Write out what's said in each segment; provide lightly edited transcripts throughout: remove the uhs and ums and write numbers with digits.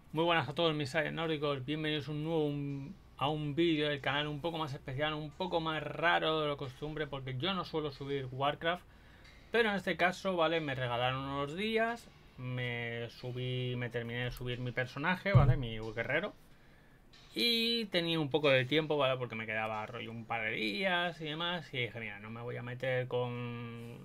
Muy buenas a todos mis nórdicos, bienvenidos a un vídeo del canal un poco más especial, un poco más raro de lo costumbre, porque yo no suelo subir Warcraft, pero en este caso, vale, me regalaron unos días, me terminé de subir mi personaje, vale, mi guerrero, y tenía un poco de tiempo, vale, porque me quedaba rollo un par de días y demás, y dije, mira, no me voy a meter con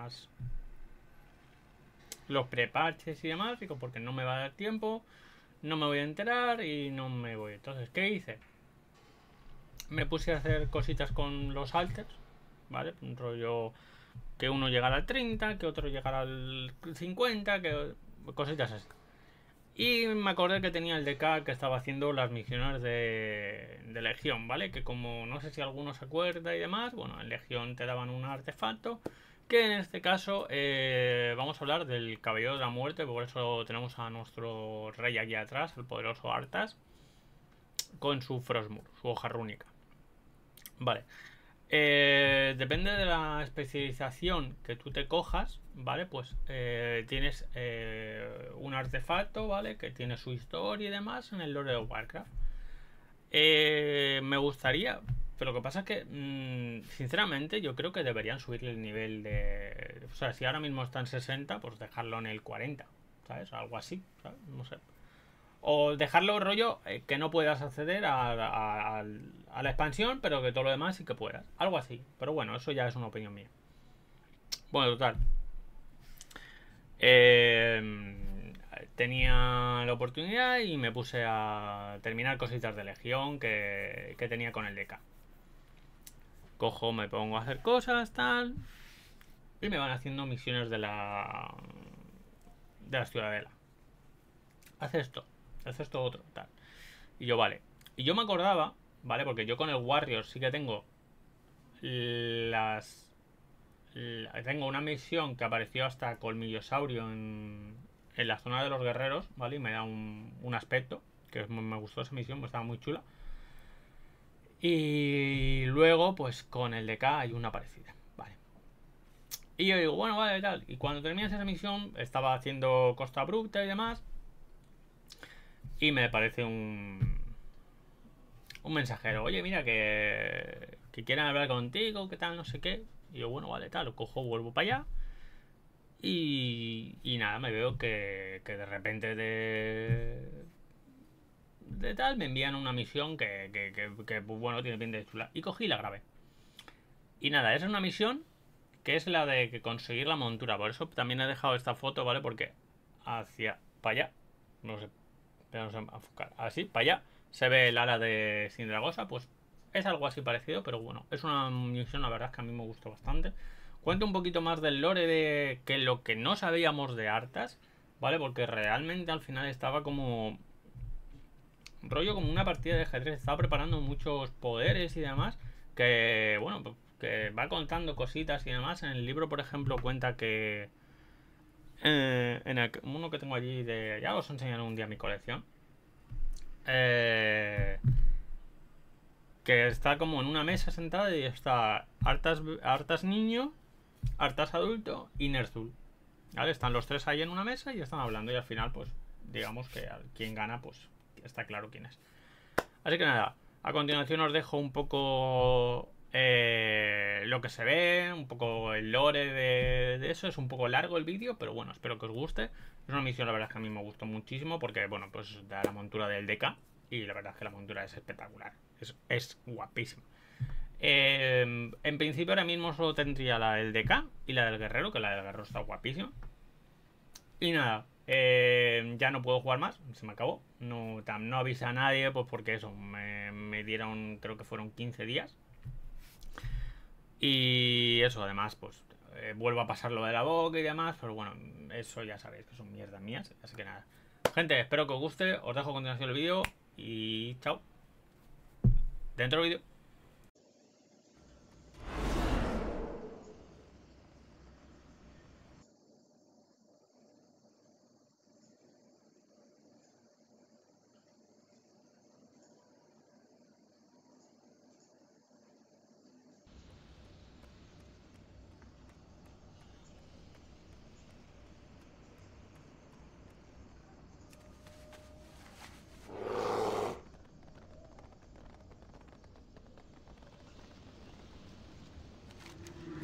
los preparches y demás, digo, porque no me va a dar tiempo, no me voy a enterar y no me voy. Entonces, ¿qué hice? Me puse a hacer cositas con los alters, ¿vale? Un rollo que uno llegara al 30, que otro llegara al 50, que cositas así. Y me acordé que tenía el DK que estaba haciendo las misiones de Legión, ¿vale? Que como no sé si alguno se acuerda y demás, bueno, en Legión te daban un artefacto, que en este caso vamos a hablar del Caballero de la Muerte, por eso tenemos a nuestro rey aquí atrás, el poderoso Arthas, con su Frostmourne, su hoja rúnica. Vale. Depende de la especialización que tú te cojas, ¿vale? Pues tienes un artefacto, ¿vale? Que tiene su historia y demás en el lore de Warcraft. Me gustaría, pero lo que pasa es que, sinceramente, yo creo que deberían subirle el nivel de... O sea, si ahora mismo está en 60, pues dejarlo en el 40, ¿sabes? Algo así, ¿sabes? No sé. O dejarlo rollo que no puedas acceder a la expansión, pero que todo lo demás sí que puedas. Algo así. Pero bueno, eso ya es una opinión mía. Bueno, total. Tenía la oportunidad y me puse a terminar cositas de Legión que tenía con el DK. Cojo, me pongo a hacer cosas, tal. Y me van haciendo misiones de la ciudadela. Haz esto otro, tal. Y yo, vale. Y yo me acordaba, ¿vale? Porque yo con el Warrior sí que tengo las... Tengo una misión que apareció hasta Colmillosaurio en la zona de los guerreros, ¿vale? Y me da un aspecto, que me gustó esa misión, estaba muy chula. Y luego, pues con el DK hay una parecida, ¿vale? Y yo digo, bueno, vale, tal. Y cuando terminas esa misión, estaba haciendo Costa Abrupta y demás. Y me parece un mensajero, oye, mira, que quieren hablar contigo, que tal, no sé qué. Y yo, bueno, vale, tal, lo cojo, vuelvo para allá. Y nada, me veo que de repente de tal me envían una misión que pues, bueno, tiene pinta de chula. Y cogí y la grabé. Y nada, esa es una misión que es la de que conseguir la montura. Por eso también he dejado esta foto, ¿vale? Porque hacia para allá, no sé, vamos a enfocar, así, para allá, se ve el ala de Sindragosa, pues es algo así parecido, pero bueno, es una misión, la verdad es que a mí me gustó bastante. Cuento un poquito más del lore de que lo que no sabíamos de Arthas, ¿vale? Porque realmente al final estaba como rollo como una partida de ajedrez, estaba preparando muchos poderes y demás, que bueno, pues, que va contando cositas y demás. En el libro, por ejemplo, cuenta que uno que tengo allí de... Ya os enseñaré un día mi colección. Eh, que está como en una mesa sentada y está Artas niño, Artas adulto y Ner'zhul. ¿Vale? Están los tres ahí en una mesa y están hablando y al final, pues, digamos que quien gana, pues, está claro quién es. Así que nada, a continuación os dejo un poco lo que se ve, un poco el lore de eso. Es un poco largo el vídeo, pero bueno, espero que os guste. Es una misión, la verdad es que a mí me gustó muchísimo porque, bueno, pues da la montura del DK y la verdad es que la montura es espectacular. Es guapísima. En principio ahora mismo solo tendría la del DK y la del guerrero, que la del guerrero está guapísima. Y nada, ya no puedo jugar más, se me acabó. No avisé a nadie, pues porque eso, me dieron, creo que fueron 15 días. Y eso, además, pues vuelvo a pasar lo de la boca y demás, pero bueno, eso ya sabéis que son mierdas mías, así que nada. Gente, espero que os guste, os dejo a continuación el vídeo y chao. Dentro del vídeo.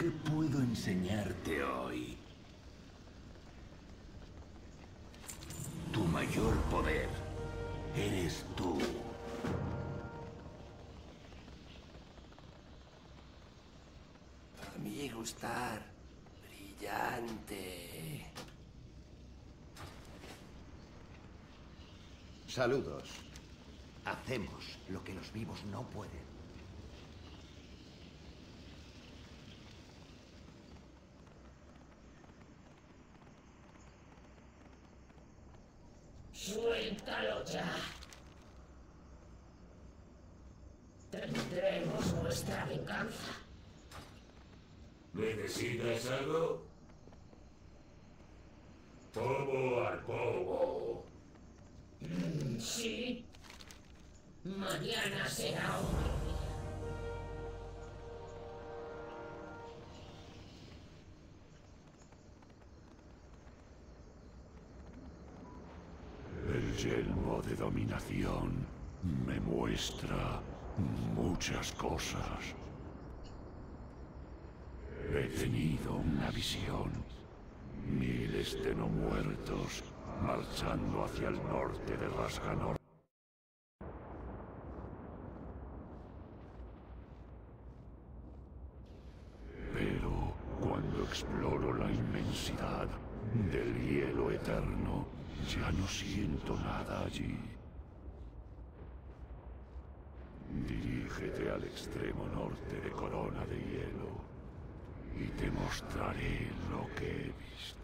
¿Qué puedo enseñarte hoy? Tu mayor poder eres tú. A mi gustar. Brillante. Saludos. Hacemos lo que los vivos no pueden. Suéltalo ya. Tendremos nuestra venganza. ¿Necesitas algo? Polvo al polvo. Sí. Mañana será otro día. El yelmo de dominación me muestra muchas cosas. He tenido una visión. Miles de no muertos marchando hacia el norte de Rasganor. Pero cuando exploro la inmensidad del hielo eterno, ya no siento nada allí. Dirígete al extremo norte de Corona de Hielo y te mostraré lo que he visto.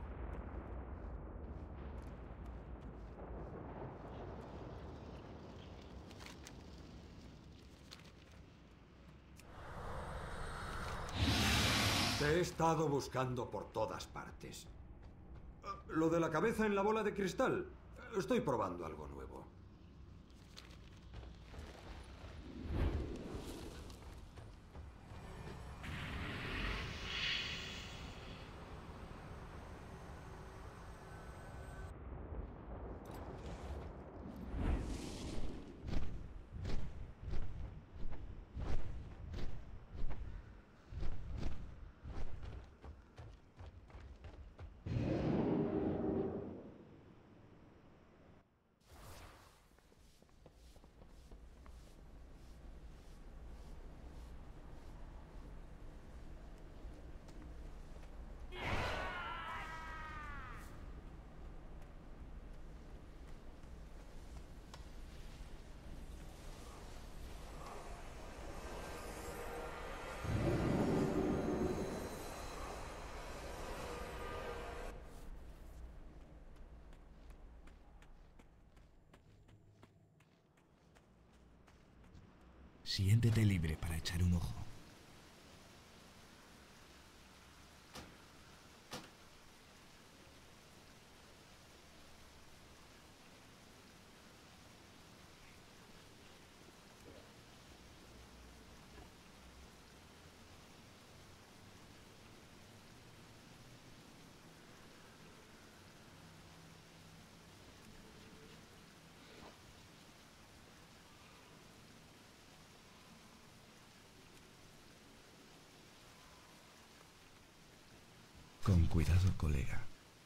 Te he estado buscando por todas partes. Lo de la cabeza en la bola de cristal. Estoy probando algo nuevo. Siéntete libre para echar un ojo. Con cuidado, colega.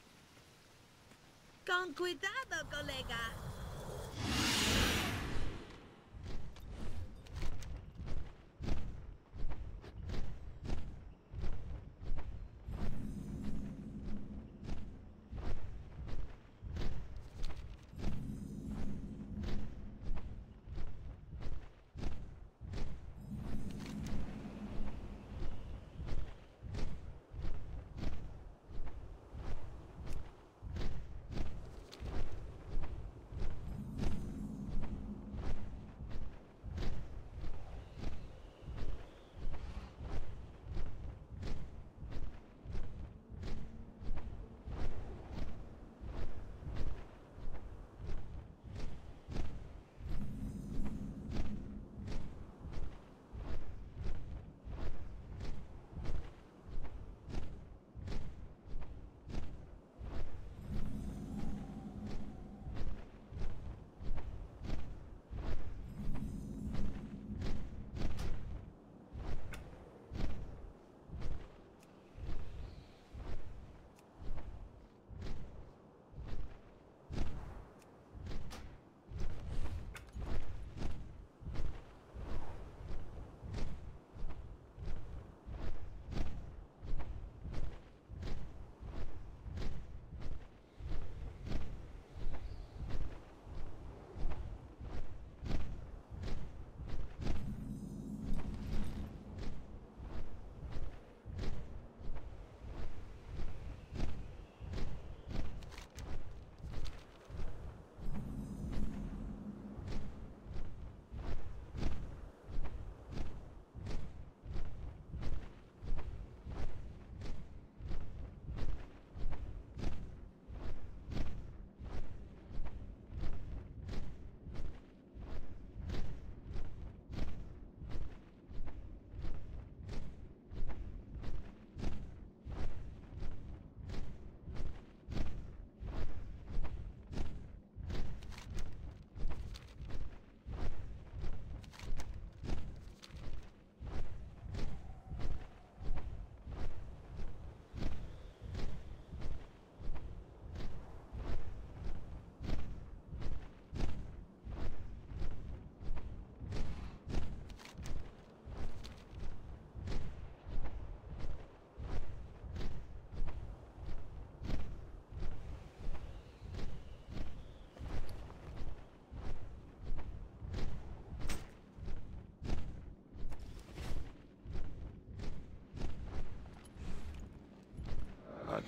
Con cuidado, colega.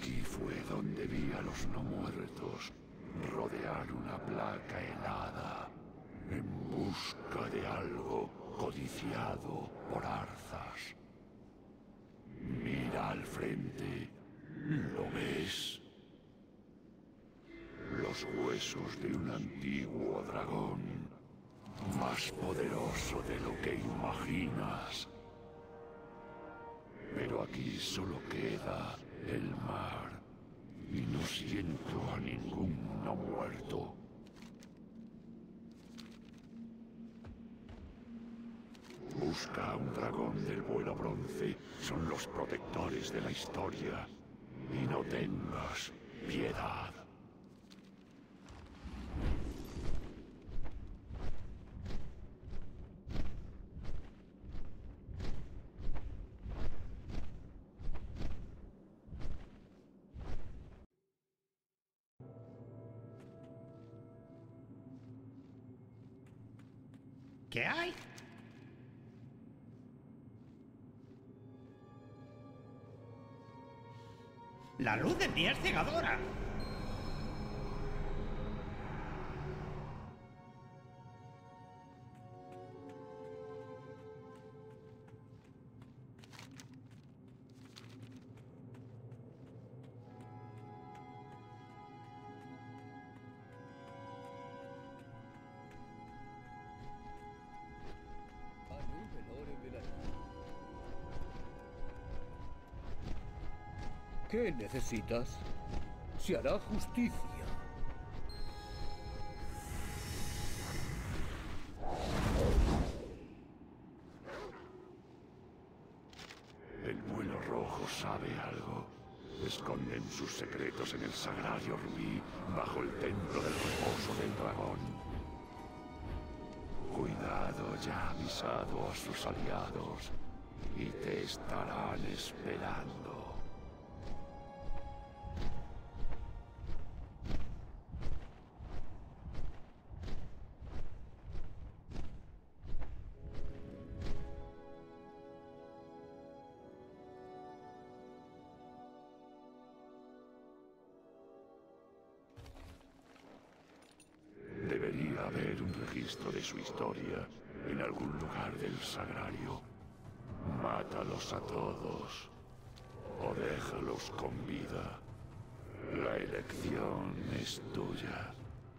Aquí fue donde vi a los no muertos rodear una placa helada en busca de algo codiciado por Arzas. Mira al frente. ¿Lo ves? Los huesos de un antiguo dragón, más poderoso de lo que imaginas. Pero aquí solo queda el mar, y no siento a ningún no muerto. Busca a un dragón del vuelo bronce, son los protectores de la historia, y no tengas piedad. ¿Qué hay? La luz del día es cegadora. ¿Qué necesitas? Se hará justicia. El vuelo rojo sabe algo. Esconden sus secretos en el sagrario rubí, bajo el templo del reposo del dragón. Cuidado, ya ha avisado a sus aliados, y te estarán esperando. Debería haber un registro de su historia en algún lugar del sagrario. Mátalos a todos o déjalos con vida. La elección es tuya.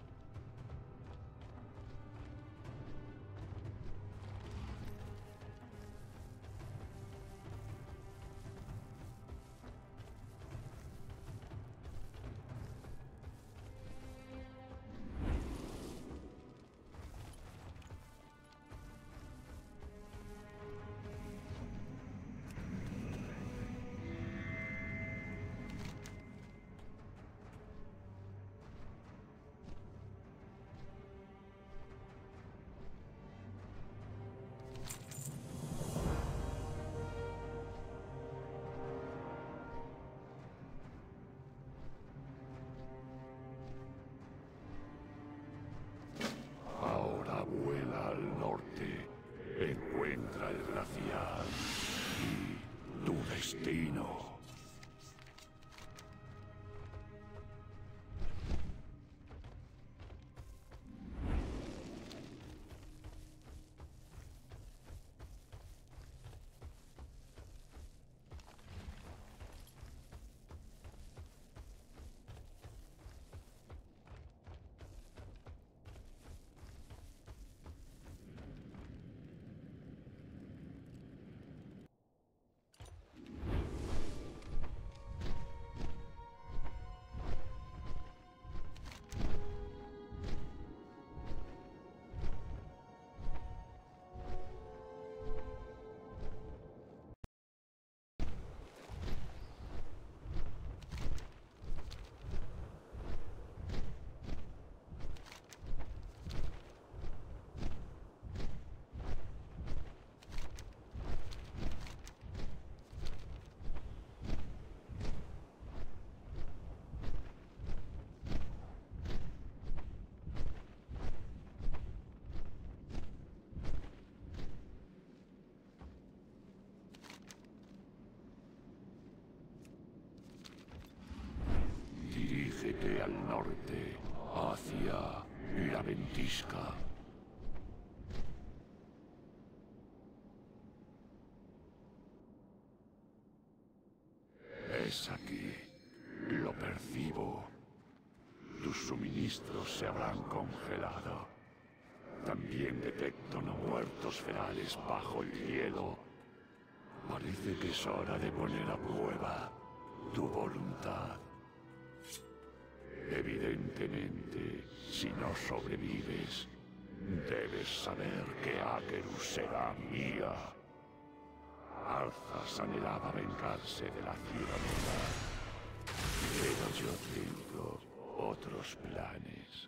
Ahora vuela al norte, encuentra el glaciar y tu destino. Sigue al norte, hacia la ventisca. Es aquí. Lo percibo. Tus suministros se habrán congelado. También detecto no muertos ferales bajo el hielo. Parece que es hora de poner a prueba tu voluntad. Evidentemente, si no sobrevives, debes saber que Akerus será mía. Arthas anhelaba vengarse de la ciudadanía, pero yo tengo otros planes.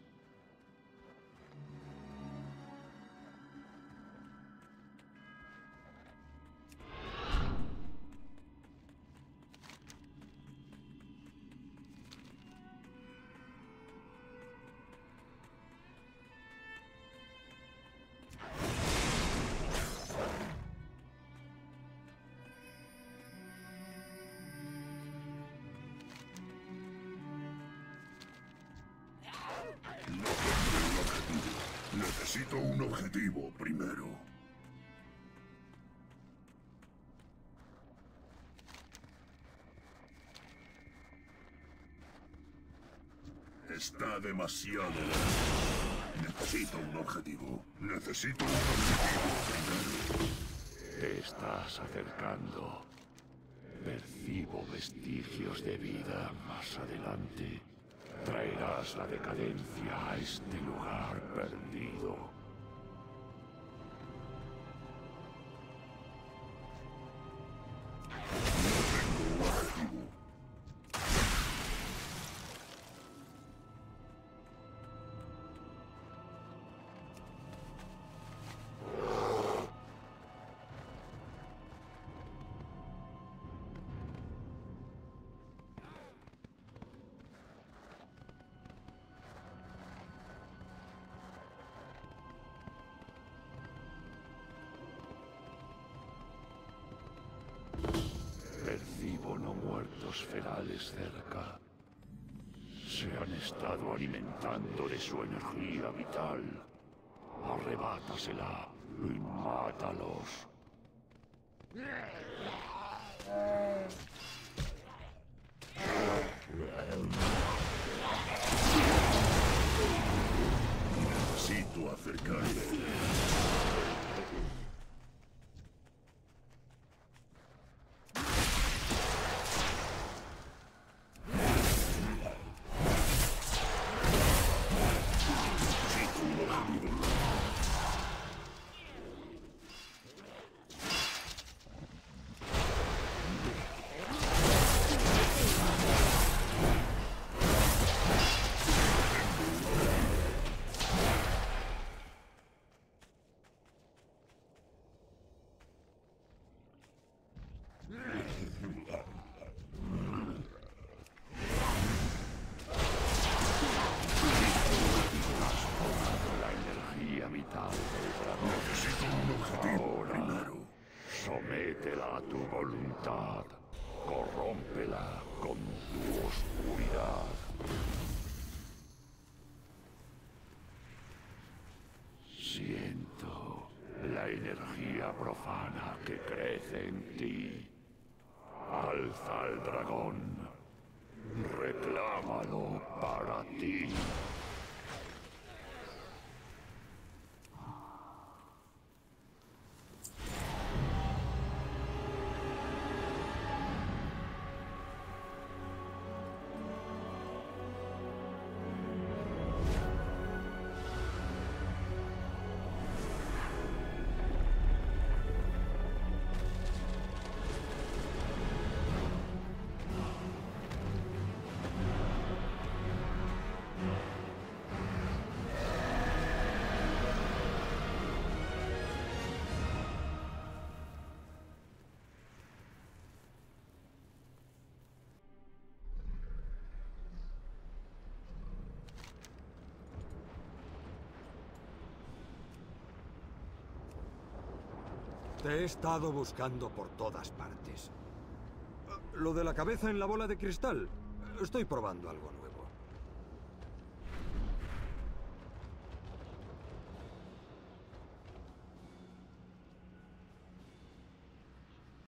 Necesito un objetivo primero. Está demasiado lejos. Necesito un objetivo. Necesito un objetivo primero. Te estás acercando. Percibo vestigios de vida más adelante. Traerás la decadencia a este lugar perdido. No tengo objetivo. Percibo no muertos ferales cerca. Se han estado alimentando de su energía vital. Arrebátasela y mátalos. Necesito acercarme. La energía vital del dragón. Necesito un objetivo primero. Sométela a tu voluntad. Corrómpela con tu oscuridad. Siento la energía profana que crece en ti. Alza al dragón. Reclámalo para ti. Te he estado buscando por todas partes. Lo de la cabeza en la bola de cristal. Estoy probando algo nuevo.